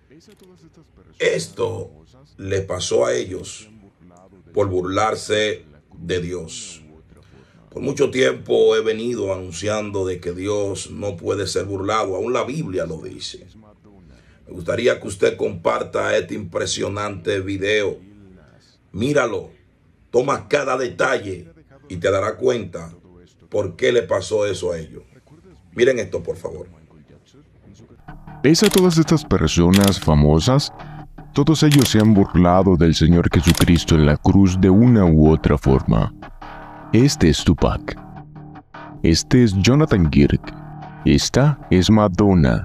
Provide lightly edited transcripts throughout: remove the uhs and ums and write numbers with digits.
Esto le pasó a ellos por burlarse de Dios. Por mucho tiempo he venido anunciando de que Dios no puede ser burlado, aún la Biblia lo dice. Me gustaría que usted comparta este impresionante video. Míralo, toma cada detalle y te dará cuenta por qué le pasó eso a ellos. Miren esto, por favor. ¿Ves a todas estas personas famosas? Todos ellos se han burlado del Señor Jesucristo en la cruz de una u otra forma. Este es Tupac. Este es Jonathan Kirk. Esta es Madonna.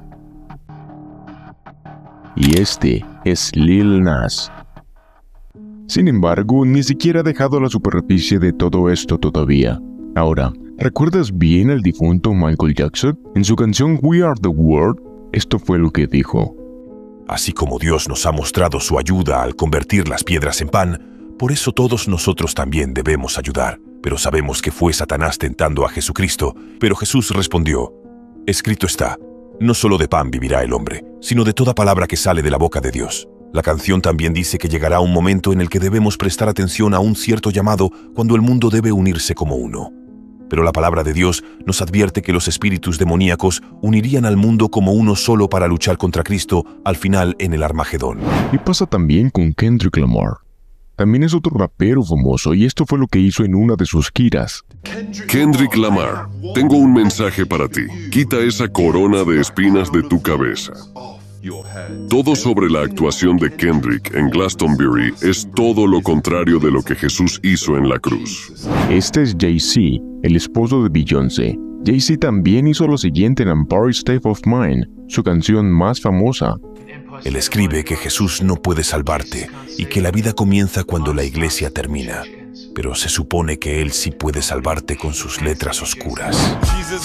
Y este es Lil Nas. Sin embargo, ni siquiera ha dejado la superficie de todo esto todavía. Ahora, ¿recuerdas bien al difunto Michael Jackson? En su canción We Are the World, esto fue lo que dijo. Así como Dios nos ha mostrado su ayuda al convertir las piedras en pan, por eso todos nosotros también debemos ayudar. Pero sabemos que fue Satanás tentando a Jesucristo, pero Jesús respondió, escrito está, no solo de pan vivirá el hombre, sino de toda palabra que sale de la boca de Dios. La canción también dice que llegará un momento en el que debemos prestar atención a un cierto llamado cuando el mundo debe unirse como uno. Pero la palabra de Dios nos advierte que los espíritus demoníacos unirían al mundo como uno solo para luchar contra Cristo al final en el Armagedón. Y pasa también con Kendrick Lamar. También es otro rapero famoso y esto fue lo que hizo en una de sus giras. Kendrick Lamar, tengo un mensaje para ti. Quita esa corona de espinas de tu cabeza. Todo sobre la actuación de Kendrick en Glastonbury es todo lo contrario de lo que Jesús hizo en la cruz. Este es Jay-Z, el esposo de Beyoncé. Jay-Z también hizo lo siguiente en Empire State of Mind, su canción más famosa. Él escribe que Jesús no puede salvarte y que la vida comienza cuando la iglesia termina. Pero se supone que Él sí puede salvarte con sus letras oscuras.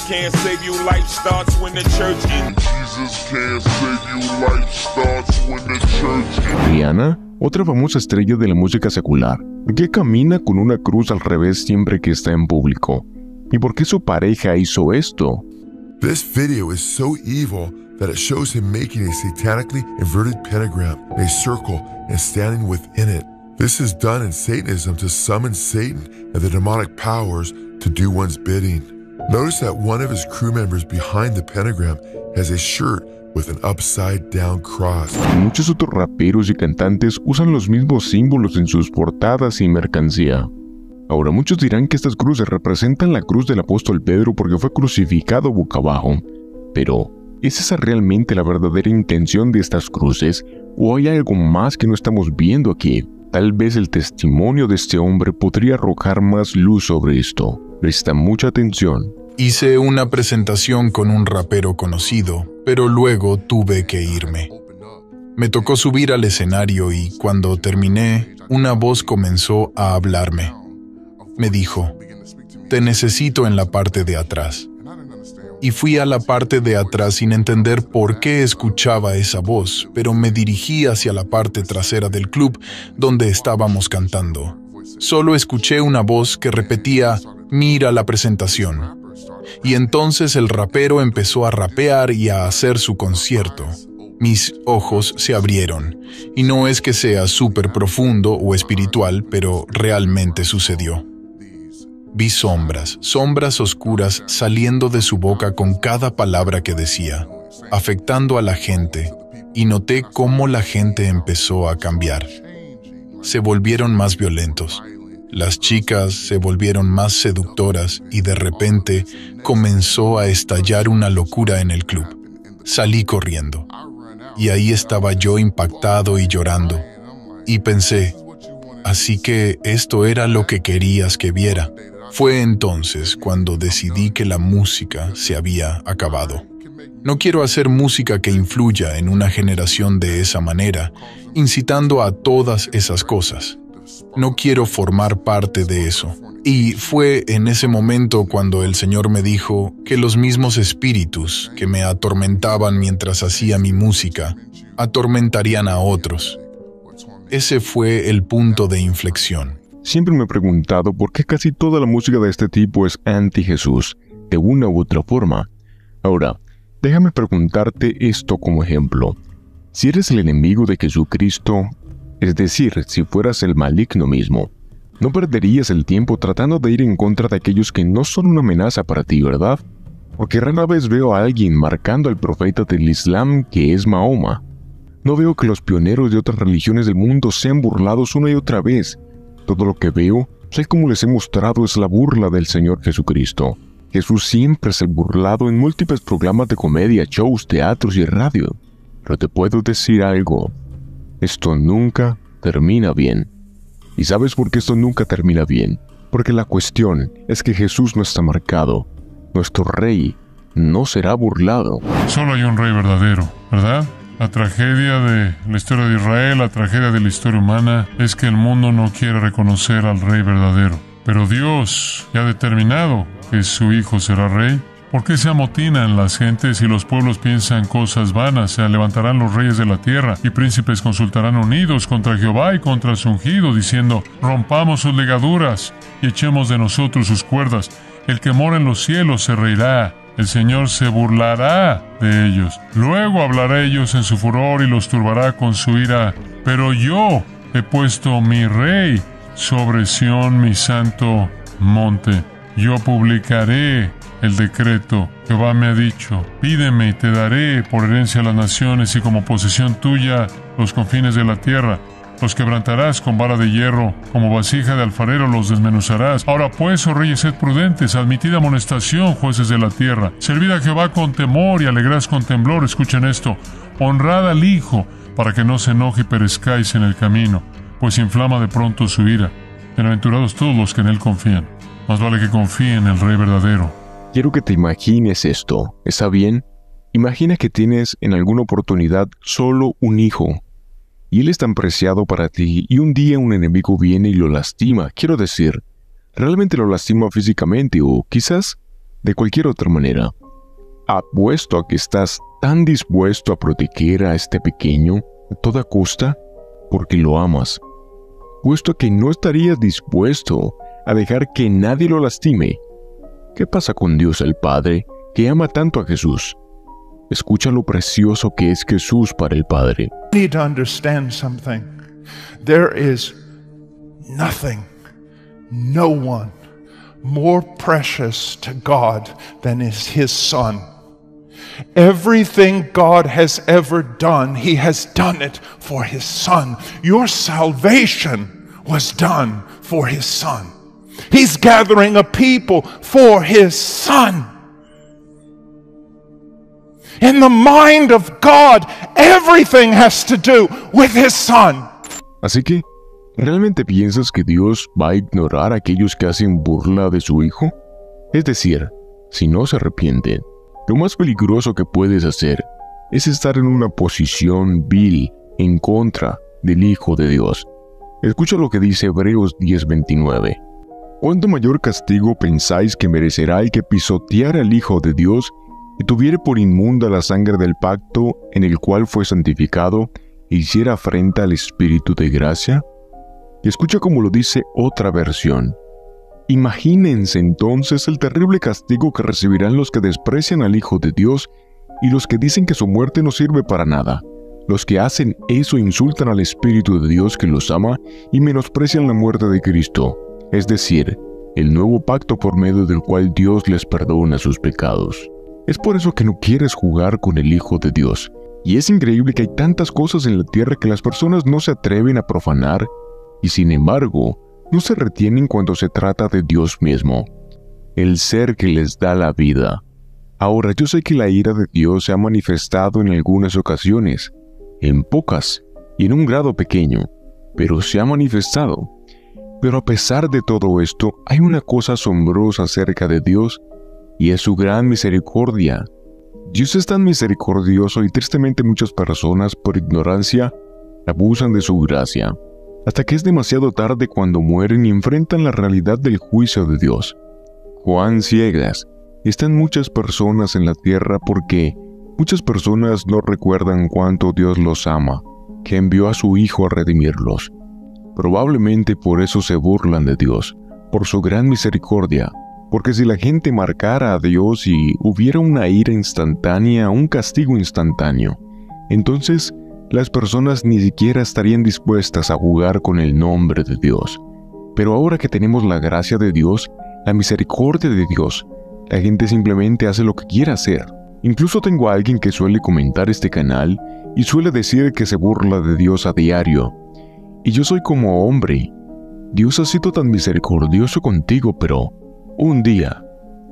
Rihanna, otra famosa estrella de la música secular, ¿por qué camina con una cruz al revés siempre que está en público? ¿Y por qué su pareja hizo esto? This video is so evil that it shows him making a satanically inverted pentagram, a circle, and standing within it. This is done in Satanism to summon Satan and the demonic powers to do one's bidding. Notice that one of his crew members behind the pentagram has a shirt with an upside-down cross. Muchos otros raperos y cantantes usan los mismos símbolos en sus portadas y mercancía. Ahora, muchos dirán que estas cruces representan la cruz del apóstol Pedro porque fue crucificado boca abajo. Pero, ¿es esa realmente la verdadera intención de estas cruces? ¿O hay algo más que no estamos viendo aquí? Tal vez el testimonio de este hombre podría arrojar más luz sobre esto. Presta mucha atención. Hice una presentación con un rapero conocido, pero luego tuve que irme. Me tocó subir al escenario y cuando terminé, una voz comenzó a hablarme. Me dijo, te necesito en la parte de atrás. Y fui a la parte de atrás sin entender por qué escuchaba esa voz, pero me dirigí hacia la parte trasera del club donde estábamos cantando. Solo escuché una voz que repetía, mira la presentación. Y entonces el rapero empezó a rapear y a hacer su concierto. Mis ojos se abrieron, y no es que sea súper profundo o espiritual, pero realmente sucedió. Vi sombras oscuras saliendo de su boca con cada palabra que decía, afectando a la gente, y noté cómo la gente empezó a cambiar. Se volvieron más violentos. Las chicas se volvieron más seductoras y de repente comenzó a estallar una locura en el club. Salí corriendo. Y ahí estaba yo impactado y llorando. Y pensé, así que esto era lo que querías que viera. Fue entonces cuando decidí que la música se había acabado. No quiero hacer música que influya en una generación de esa manera, incitando a todas esas cosas. No quiero formar parte de eso. Y fue en ese momento cuando el Señor me dijo que los mismos espíritus que me atormentaban mientras hacía mi música, atormentarían a otros. Ese fue el punto de inflexión. Siempre me he preguntado por qué casi toda la música de este tipo es anti-Jesús, de una u otra forma. Ahora, déjame preguntarte esto como ejemplo. Si eres el enemigo de Jesucristo, es decir, si fueras el maligno mismo, no perderías el tiempo tratando de ir en contra de aquellos que no son una amenaza para ti, ¿verdad? Porque rara vez veo a alguien marcando al profeta del Islam que es Mahoma. No veo que los pioneros de otras religiones del mundo sean burlados una y otra vez. Todo lo que veo, tal como les he mostrado, es la burla del Señor Jesucristo. Jesús siempre es el burlado en múltiples programas de comedia, shows, teatros y radio. Pero te puedo decir algo, esto nunca termina bien. ¿Y sabes por qué esto nunca termina bien? Porque la cuestión es que Jesús no está marcado. Nuestro rey no será burlado. Solo hay un rey verdadero, ¿verdad? La tragedia de la historia de Israel, la tragedia de la historia humana, es que el mundo no quiere reconocer al rey verdadero. Pero Dios ya ha determinado que su Hijo será rey. ¿Por qué se amotinan las gentes y los pueblos piensan cosas vanas? Se levantarán los reyes de la tierra y príncipes consultarán unidos contra Jehová y contra su ungido, diciendo, rompamos sus ligaduras y echemos de nosotros sus cuerdas. El que mora en los cielos se reirá. El Señor se burlará de ellos. Luego hablará ellos en su furor y los turbará con su ira. Pero yo he puesto mi rey sobre Sión, mi santo monte. Yo publicaré el decreto. Jehová me ha dicho, pídeme y te daré por herencia a las naciones y como posesión tuya los confines de la tierra. Los quebrantarás con vara de hierro, como vasija de alfarero los desmenuzarás. Ahora pues, oh reyes, sed prudentes, admitid amonestación, jueces de la tierra. Servid a Jehová con temor y alegraos con temblor. Escuchen esto. Honrad al Hijo, para que no se enoje y perezcáis en el camino, pues inflama de pronto su ira. Bienaventurados todos los que en Él confían. Más vale que confíen en el Rey verdadero. Quiero que te imagines esto. ¿Está bien? Imagina que tienes en alguna oportunidad solo un hijo. Y él es tan preciado para ti, y un día un enemigo viene y lo lastima. Quiero decir, realmente lo lastima físicamente o quizás de cualquier otra manera. Apuesto a que estás tan dispuesto a proteger a este pequeño a toda costa porque lo amas. Puesto a que no estarías dispuesto a dejar que nadie lo lastime. ¿Qué pasa con Dios el Padre, que ama tanto a Jesús? Escucha lo precioso que es Jesús para el Padre. You need to understand something. There is nothing, no one more precious to God than is His Son. Everything God has ever done, He has done it for His Son. Your salvation was done for His Son. He's gathering a people for His Son. In the mind of God, everything has to do with His Son. Así que, ¿realmente piensas que Dios va a ignorar a aquellos que hacen burla de su Hijo? Es decir, si no se arrepienten, lo más peligroso que puedes hacer es estar en una posición vil en contra del Hijo de Dios. Escucha lo que dice Hebreos 10:29. ¿Cuánto mayor castigo pensáis que merecerá el que pisoteara al Hijo de Dios y tuviere por inmunda la sangre del pacto en el cual fue santificado e hiciera afrenta al Espíritu de gracia? Y escucha cómo lo dice otra versión. Imagínense entonces el terrible castigo que recibirán los que desprecian al Hijo de Dios y los que dicen que su muerte no sirve para nada. Los que hacen eso insultan al Espíritu de Dios que los ama y menosprecian la muerte de Cristo, es decir, el nuevo pacto por medio del cual Dios les perdona sus pecados. Es por eso que no quieres jugar con el Hijo de Dios. Y es increíble que hay tantas cosas en la tierra que las personas no se atreven a profanar, y sin embargo, no se retienen cuando se trata de Dios mismo, el ser que les da la vida. Ahora, yo sé que la ira de Dios se ha manifestado en algunas ocasiones, en pocas y en un grado pequeño, pero se ha manifestado. Pero a pesar de todo esto, hay una cosa asombrosa acerca de Dios, y es su gran misericordia. Dios es tan misericordioso y tristemente muchas personas, por ignorancia, abusan de su gracia, hasta que es demasiado tarde cuando mueren y enfrentan la realidad del juicio de Dios. Cuán ciegas están muchas personas en la tierra porque muchas personas no recuerdan cuánto Dios los ama, que envió a su Hijo a redimirlos. Probablemente por eso se burlan de Dios, por su gran misericordia, porque si la gente marcara a Dios y hubiera una ira instantánea, un castigo instantáneo, entonces las personas ni siquiera estarían dispuestas a jugar con el nombre de Dios. Pero ahora que tenemos la gracia de Dios, la misericordia de Dios, la gente simplemente hace lo que quiere hacer. Incluso tengo a alguien que suele comentar este canal y suele decir que se burla de Dios a diario. Y yo soy como hombre. Dios ha sido tan misericordioso contigo, pero un día,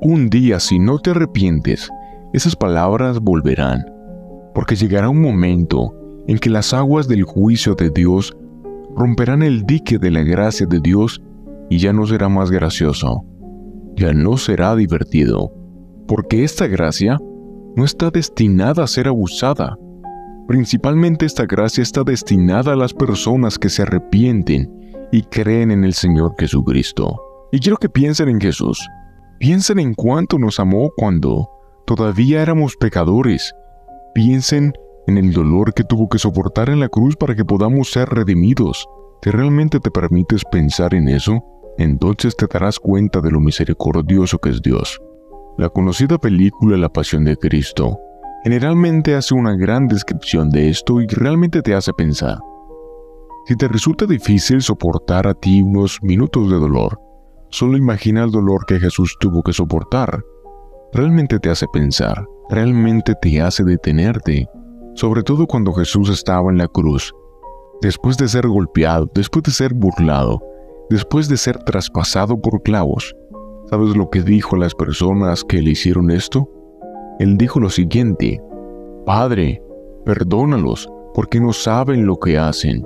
si no te arrepientes, esas palabras volverán. Porque llegará un momento en que las aguas del juicio de Dios romperán el dique de la gracia de Dios y ya no será más gracioso. Ya no será divertido. Porque esta gracia no está destinada a ser abusada. Principalmente esta gracia está destinada a las personas que se arrepienten y creen en el Señor Jesucristo. Y quiero que piensen en Jesús. Piensen en cuánto nos amó cuando todavía éramos pecadores. Piensen en el dolor que tuvo que soportar en la cruz para que podamos ser redimidos. Si realmente te permites pensar en eso, entonces te darás cuenta de lo misericordioso que es Dios. La conocida película La Pasión de Cristo generalmente hace una gran descripción de esto y realmente te hace pensar. Si te resulta difícil soportar a ti unos minutos de dolor, solo imagina el dolor que Jesús tuvo que soportar. Realmente te hace pensar, realmente te hace detenerte, sobre todo cuando Jesús estaba en la cruz. Después de ser golpeado, después de ser burlado, después de ser traspasado por clavos, ¿sabes lo que dijo a las personas que le hicieron esto? Él dijo lo siguiente: Padre, perdónalos, porque no saben lo que hacen.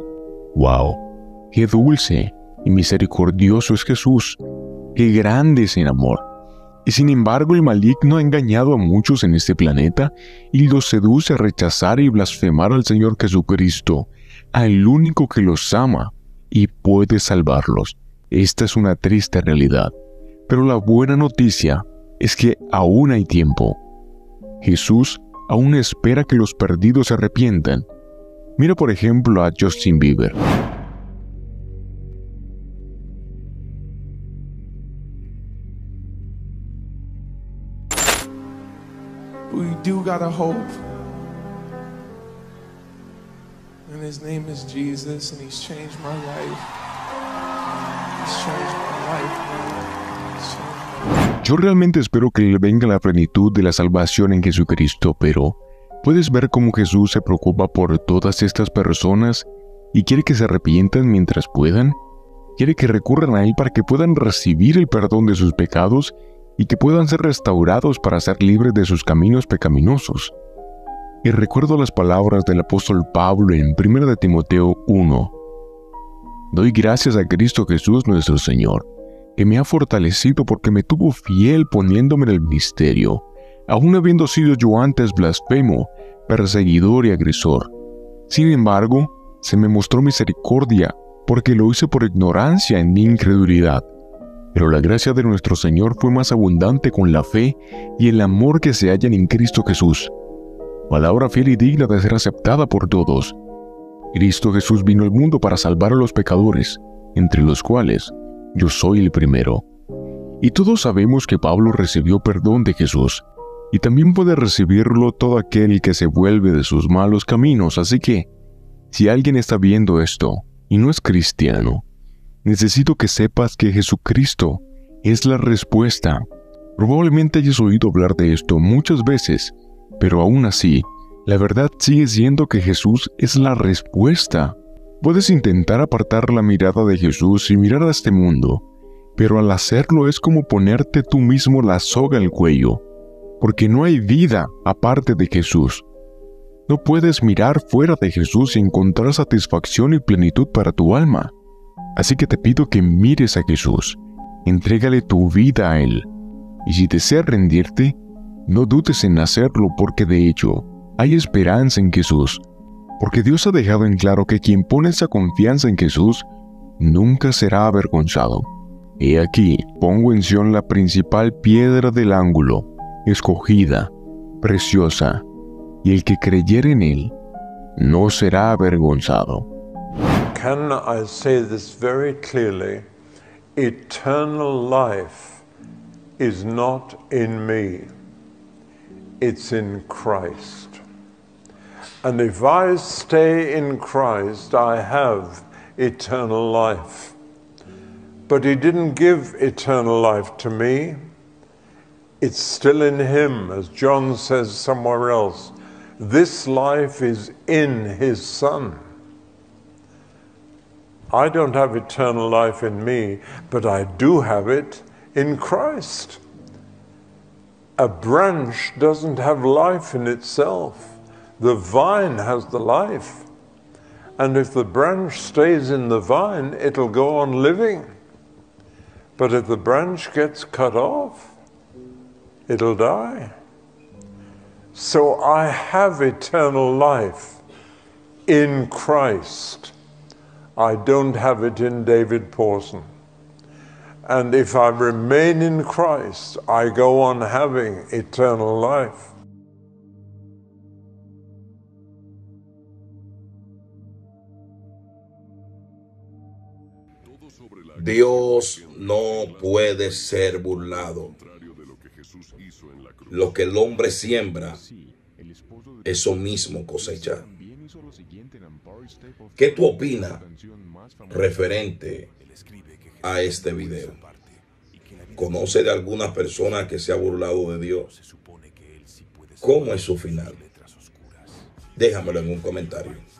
¡Wow! ¡Qué dulce y misericordioso es Jesús! ¡Qué grande es en amor! Y sin embargo, el maligno ha engañado a muchos en este planeta y los seduce a rechazar y blasfemar al Señor Jesucristo, al único que los ama y puede salvarlos. Esta es una triste realidad. Pero la buena noticia es que aún hay tiempo. Jesús aún espera que los perdidos se arrepientan. Mira por ejemplo a Justin Bieber. We do got a hope. And his name is Jesus, and he's changed my life. He's changed my life, man. He's changed my life. Yo realmente espero que le venga la plenitud de la salvación en Jesucristo, pero ¿puedes ver cómo Jesús se preocupa por todas estas personas y quiere que se arrepientan mientras puedan? Quiere que recurran a Él para que puedan recibir el perdón de sus pecados y que puedan ser restaurados para ser libres de sus caminos pecaminosos. Y recuerdo las palabras del apóstol Pablo en 1 de Timoteo 1. Doy gracias a Cristo Jesús nuestro Señor, que me ha fortalecido porque me tuvo fiel poniéndome en el ministerio, aun habiendo sido yo antes blasfemo, perseguidor y agresor. Sin embargo, se me mostró misericordia, porque lo hice por ignorancia en mi incredulidad. Pero la gracia de nuestro Señor fue más abundante con la fe y el amor que se hallan en Cristo Jesús. Palabra fiel y digna de ser aceptada por todos. Cristo Jesús vino al mundo para salvar a los pecadores, entre los cuales yo soy el primero. Y todos sabemos que Pablo recibió perdón de Jesús, y también puede recibirlo todo aquel que se vuelve de sus malos caminos. Así que, si alguien está viendo esto y no es cristiano, necesito que sepas que Jesucristo es la respuesta. Probablemente hayas oído hablar de esto muchas veces, pero aún así, la verdad sigue siendo que Jesús es la respuesta. Puedes intentar apartar la mirada de Jesús y mirar a este mundo, pero al hacerlo es como ponerte tú mismo la soga al cuello, porque no hay vida aparte de Jesús. No puedes mirar fuera de Jesús y encontrar satisfacción y plenitud para tu alma. Así que te pido que mires a Jesús, entrégale tu vida a Él, y si deseas rendirte, no dudes en hacerlo, porque de hecho, hay esperanza en Jesús, porque Dios ha dejado en claro que quien pone esa confianza en Jesús nunca será avergonzado. He aquí, pongo en Sión la principal piedra del ángulo, escogida, preciosa, y el que creyere en Él no será avergonzado. Can I say this very clearly? Eternal life is not in me, it's in Christ. And if I stay in Christ, I have eternal life. But he didn't give eternal life to me. It's still in him, as John says somewhere else. This life is in his Son. I don't have eternal life in me, but I do have it in Christ. A branch doesn't have life in itself. The vine has the life. And if the branch stays in the vine, it'll go on living. But if the branch gets cut off, it'll die. So I have eternal life in Christ. I don't have it in David Pawson. And if I remain in Christ, I go on having eternal life. Dios no puede ser burlado. Lo que el hombre siembra, eso mismo cosecha. ¿Qué tú opinas referente a este video? ¿Conoce de alguna persona que se ha burlado de Dios? ¿Cómo es su final? Déjamelo en un comentario.